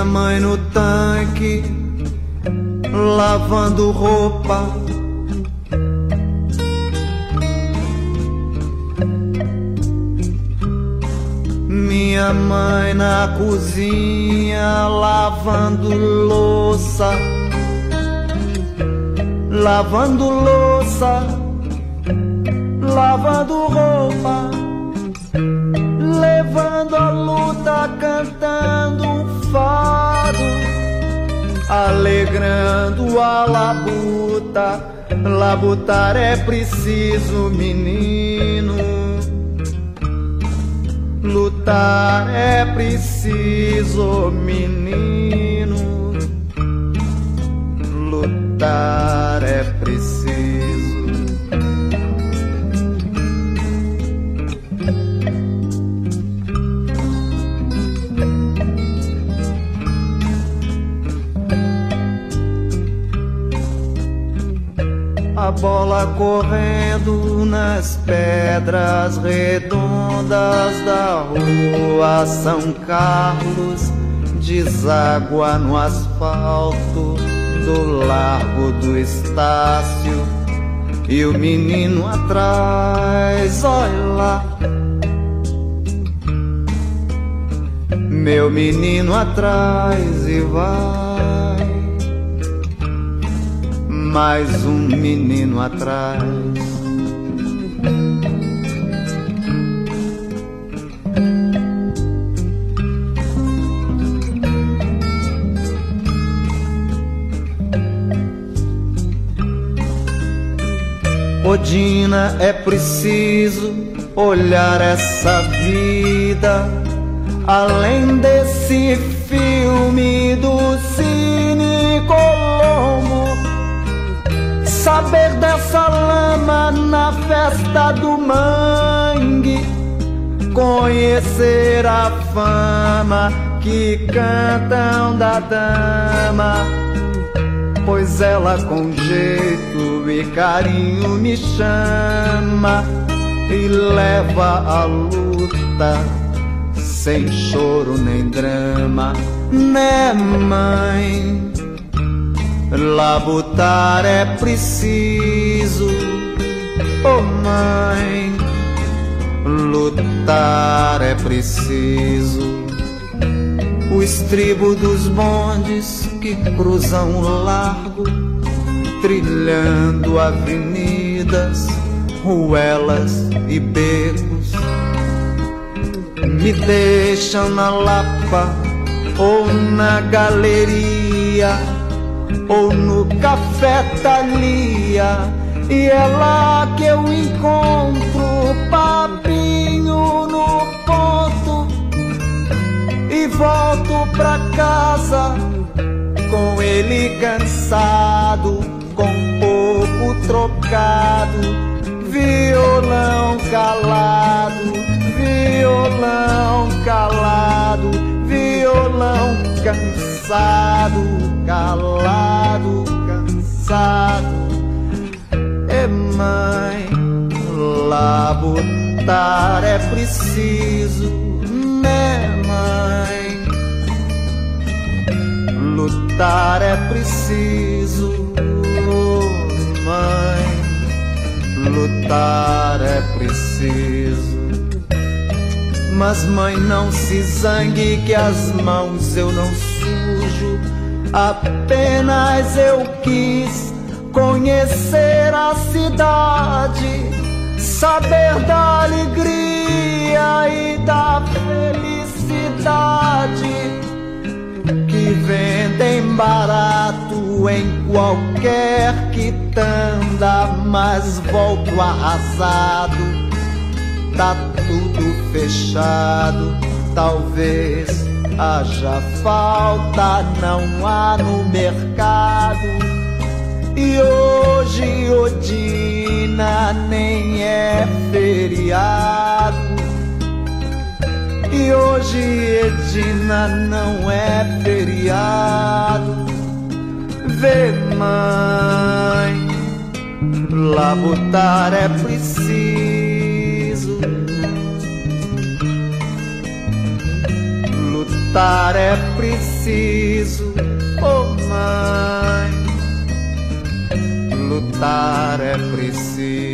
Minha mãe no tanque, lavando roupa. Minha mãe na cozinha, lavando louça. Lavando louça, lavando roupa, levando a luta, cantando um fado, alegrando a labuta. Labutar é preciso, menino. Lutar é preciso, menino. Lutar é preciso. A bola correndo nas pedras redondas da rua São Carlos, deságua no asfalto do Largo do Estácio. E o menino atrás, olha lá, meu menino atrás, e vai mais um menino atrás. Odina, é preciso olhar essa vida além desse filme do Cine Colombo. Saber dessa lama na festa do mangue, conhecer a fama que cantam da dama, pois ela com jeito e carinho me chama e leva a luta sem choro nem drama, né, mãe? Labutar é preciso, oh mãe. Lutar é preciso. O estribo dos bondes que cruzam o largo, trilhando avenidas, ruelas e becos, me deixam na Lapa ou na galeria ou no Café Thalia, e é lá que eu encontro papinho no ponto e volto pra casa com ele cansado, com pouco trocado, violão calado, violão calado, violão cansado, calado, cansado. É, mãe, labutar é preciso, né, mãe? Lutar é preciso, oh, mãe. Lutar é preciso. Mas, mãe, não se zangue que as mãos eu não sujo. Apenas eu quis conhecer a cidade, saber da alegria e da felicidade que vendem barato em qualquer quitanda, mas volto arrasado. Tá tudo fechado, talvez haja falta, não há no mercado. E hoje Odina nem é feriado. E hoje Edina não é feriado. Vê, mãe, labutar é preciso, lutar é preciso. preciso, oh mãe, lutar é preciso.